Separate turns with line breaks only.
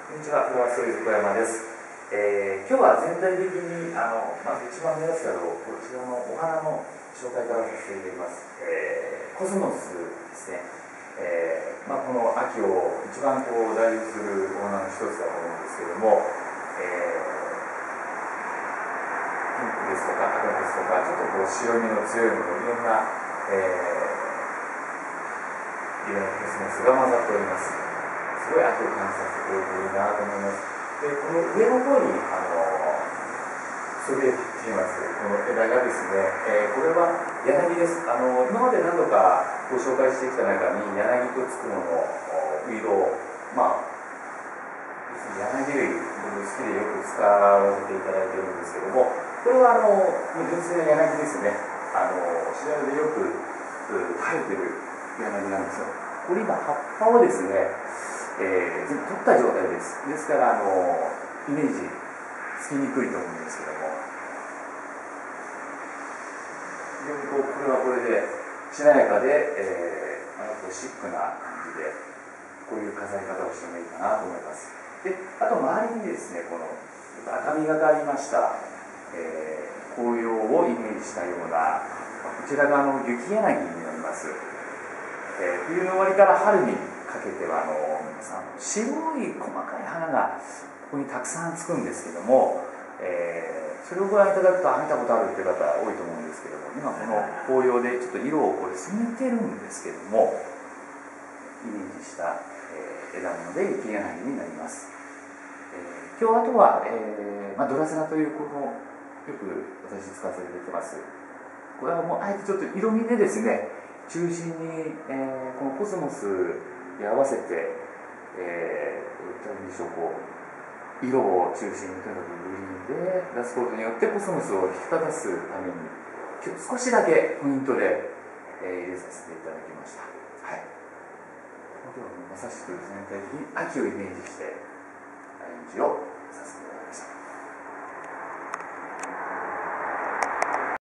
こんにちは、フラワーストーリーズ小山です。今日は全体的にまず一番目立つだろう、こちらのお花の紹介からさせていただきます。コスモスですね。この秋を一番代表するお花の一つだと思うんですけれども、ピンクですとか赤ですとか、ちょっと白みの強いもの、いろんな、色のコスモスが混ざっております。すごい秋を感じさせてくれていいなと思います。で、この上の方にそびえ立っていますこの枝がですね、これは柳です。今まで何度かご紹介してきた中に柳とつくもの、ウイロウ、柳類、僕好きでよく使わせていただいているんですけども、これは純粋な柳ですね。調べでよく生えてる柳なんですよ。これ今葉っぱをですね、全部取った状態です。ですからイメージつきにくいと思うんですけども、非常にこれはこれでしなやかで、シックな感じでこういう飾り方をしてもいいかなと思います。で、あと周りにですね、この赤みがかりました、紅葉をイメージしたような、こちらが雪柳になります。冬の終わりから春にかけては皆さん白い細かい花がここにたくさんつくんですけども、それをご覧いただくと見たことあるっていう方多いと思うんですけども、今この紅葉でちょっと色を染めてるんですけども、イメージした、枝物で雪柳になります。今日あとは、ドラセナというよく私使わせていただいてます。これはもうあえてちょっと色味でですね、中心に、このコスモスに合わせて、どういったんでしょう、色を中心にとにかくグリーンで出すことによってコスモスを引き立たすために、今日少しだけポイントで、入れさせていただきました。はい。今日はまさしく全体的に秋をイメージして